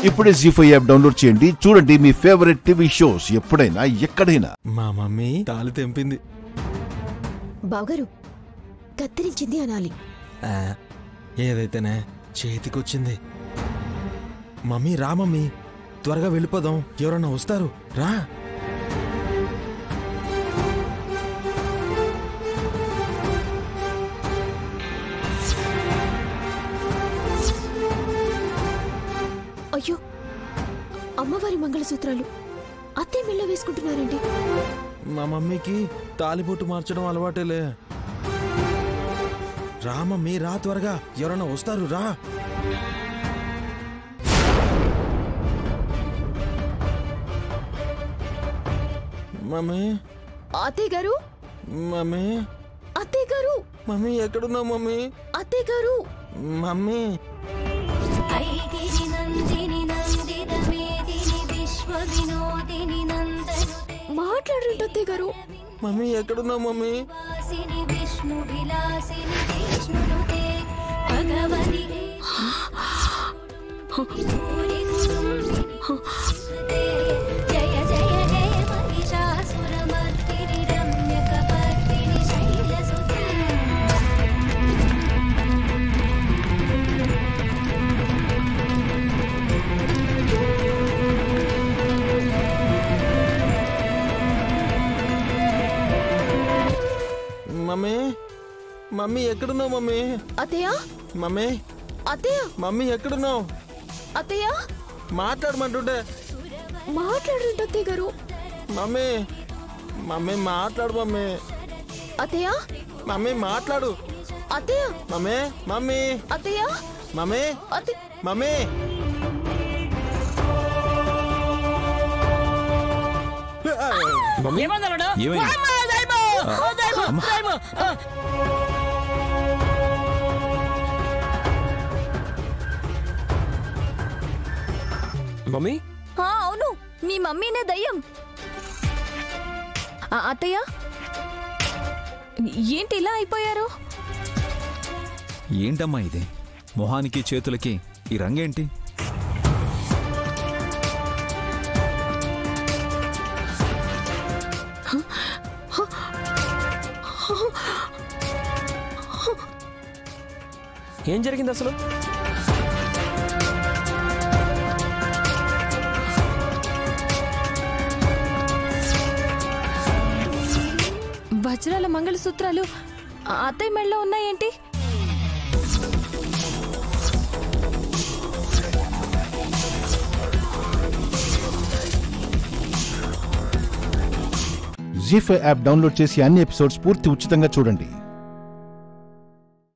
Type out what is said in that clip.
ఇప్పుడే జీ5 app download చేయండి. చూడండి మీ ఫేవరెట్ టీవీ షోస్ ఎప్పుడైనా ఎక్కడైనా. మా మమ్మీ తాళి తెంపింది. బావగారు కత్తిరించింది అనాలి. ఏదైతేనే చేతికొచ్చింది. మమ్మీ రా మమ్మీ, త్వరగా వెళ్ళిపోదాం, ఎవరన్నా వస్తారు రా. అయ్యో, అమ్మవారి మంగళసూత్రాలు అత్తయ్య మెళ్ళ వేసుకుంటున్నారండి. మా మమ్మీకి తాలిబొట్టు మార్చడం అలవాటేలే. రా మమ్మీ రా, త్వరగా ఎవరన్నా వస్తారు రా. మమ్మీ అత్తయ్య గారు, మమ్మీ అత్తయ్య గారు, మమ్మీ ఎక్కడున్నావు మమ్మీ? అత్తయ్య గారు, మమ్మీ మాట్లాడండి అత్తయ్య గారు. మమ్మీ ఎక్కడున్నావు మమ్మీ? మమ్మీ మమ్మీ ఎక్కడున్నావు మమ్మీ? అత్తయ్య, మమ్మీ అత్తయ్య, మమ్మీ ఎక్కడున్నావు? అత్తయ్య మాట్లాడమంటుంటే. మాట్లాడండి అత్తయ్య గారు. మమ్మీ మమ్మీ మాట్లాడు మమ్మీ. అత్తయ్య, మమ్మీ మాట్లాడు. అత్తయ్య, మమ్మీ మమ్మీ అత్తయ్య, మమ్మీ మమ్మీ మమ్మీ? అవును, మీ మమ్మీనే దయ్యం. అత్తయ్య ఏంటి ఇలా అయిపోయారు? ఏంటమ్మా ఇది? మొహానికి చేతులకి ఈ రంగేంటి? ఏం జరిగింది అసలు? వజ్రాల మంగళసూత్రాలు అత్తయ్య మెళ్ళలో ఉన్నాయేంటి? జీ5 యాప్ డౌన్లోడ్ చేసి అన్ని ఎపిసోడ్స్ పూర్తి ఉచితంగా చూడండి.